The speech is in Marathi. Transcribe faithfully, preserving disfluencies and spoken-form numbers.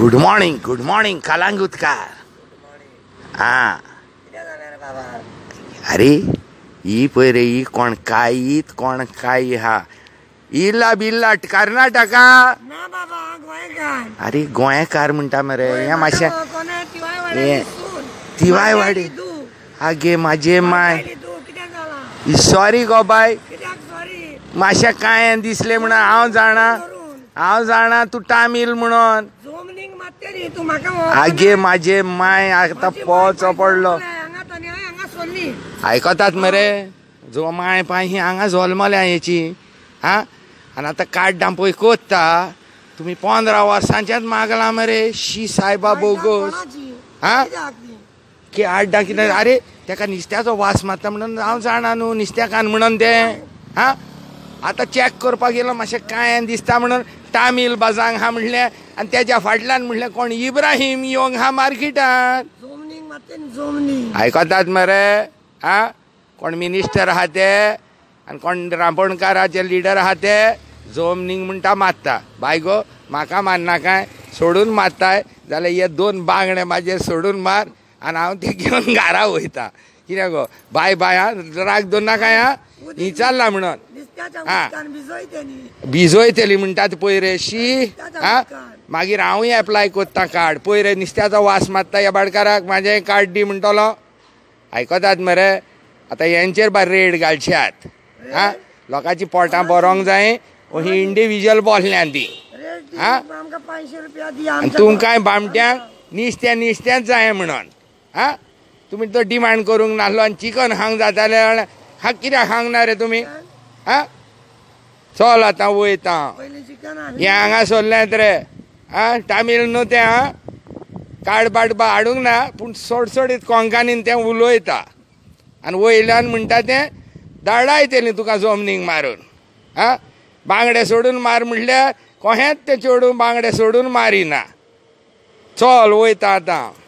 गुड मॉर्निंग गुड मॉर्निंग कलांगुतकार. हा अरे ही पळय रे, ही कोण काय ईत कोण काय हा इल्ला बिल्लाट कर्नाटका ना बाबा गोंयकार. अरे गोंयकार म्हणटा मरे हे मातशें हे तिवाय वाडी आगे माझे माय सॉरी गो बाय मातशें काय दिसलें म्हणून हांव जाणा हांव जाणा तूं तामील म्हणून आगे माझे माय आतां पोचो पडलो. आयकतात मरे जो माय पाय ही हांगा जल्मल्या हेची हा आनी आतां काड्डां पळय कोत्ता तुमी पंदरा वर्सांचेच मागला मरे. शी सायबा बोगस हा की आड्डा कितें अरे तेका नुस्त्याचो वास मारता म्हणून हांव जाणा न्हू नुस्त्याकान म्हणून तें हा आतां चॅक करपाक गेलो मातशें काय दिसता म्हणून तामील बाजांक हा म्हणलें आनी तेज्या फाटल्यान म्हणलें कोण इब्राहीम योंग हा मार्केटांत. आयकतात मरे हा कोण मिनिस्टर आहा ते आनी कोण रांपणकाराचे लिडर आहा ते जोमनींग म्हणटा मारता. बाय गो म्हाका मारनाकाय सोडून मारताय जाल्यार हे दोन बांगडे म्हाजे सोडून मार आनी हांव ते घेवन घरा वयता. कित्याक गो बाय बाय हा राग दोन नाकाय हा ही चल्ला म्हणून हा भिजोयतली म्हणटात पळय रे शी हा मागीर हांवूय एप्लाय कोत्ता कार्ड पळय रे नुस्त्याचो वास मारता ह्या भाटकाराक म्हाजें कार्ड दी म्हणटलो. आयकतात मरे आतां हेंचेर बाय रेड घालच्यात हा लोकांची पोटां बरोंक जाय ही इंडिविज्युअल बोल्यांत दी हा आनी तुमकांय बामट्यांक नुस्तें नुस्तेंच जाय म्हणून हा तुमी तो डिमांड करूंक नासलो आनी चिकन खावंक जातालें हा कित्याक खावंक ना रे तुमी हा. चल आतां वयता हें हांगा सोल्लेंत रे आ तामील न्हू तें हा कार्ड बाट बा हाडूंक ना पूण सोडसोडीत कोंकणीन तें उलोयता आनी वयल्यान म्हणटा तें धाडायतलीं तुका जमनीक मारून हा बांगडे सोडून मार म्हणल्यार कोहेंच तें चेडूं बांगडे सोडून मारिना. चल वयता आतां.